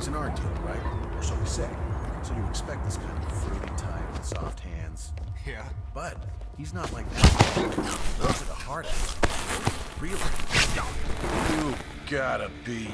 He's an art dealer, right? Or so we say. So you expect this kind of fruity type with soft hands. Yeah. But he's not like that. Those are the hard ass. Really? You gotta be.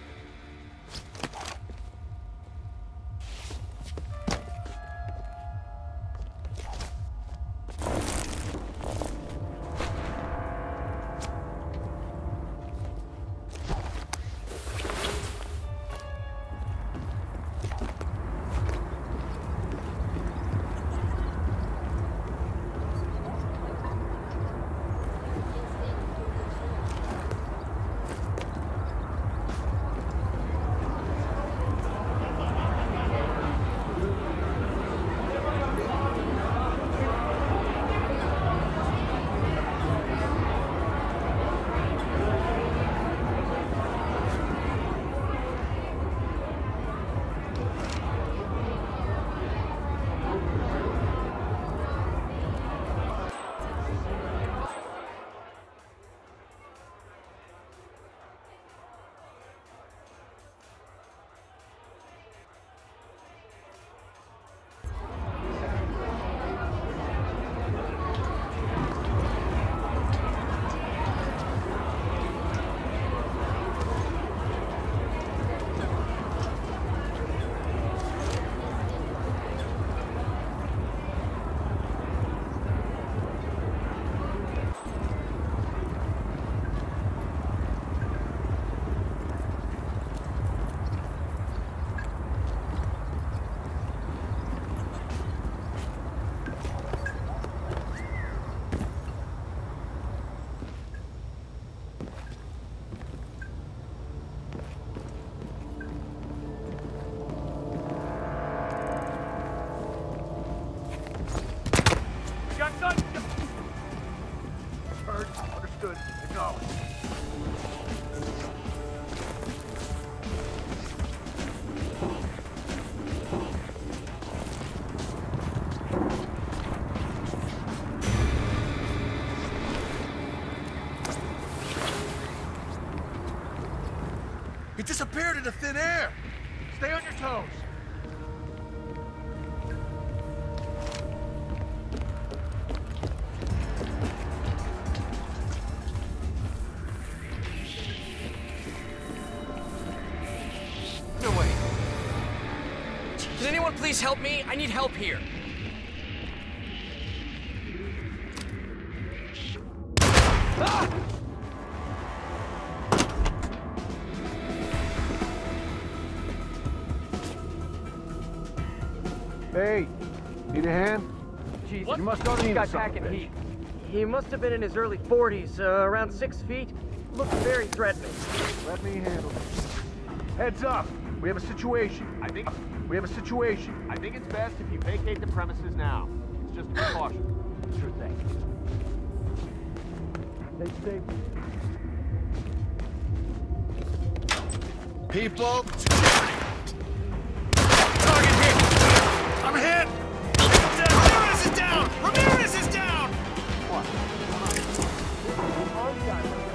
Understood. Acknowledged. He disappeared into thin air! Stay on your toes. No way. Can anyone please help me? I need help here. Ah! Hey, need a hand? Jeez, You must have seen got something. packing heat. He must have been in his early 40s, around 6 feet. Looked very threatening. Let me handle this. Heads up! We have a situation. I think it's best if you vacate the premises now. It's just a precaution. Sure thing. Stay safe. People, target hit! I'm hit! Ramirez is down! Ramirez is down! What?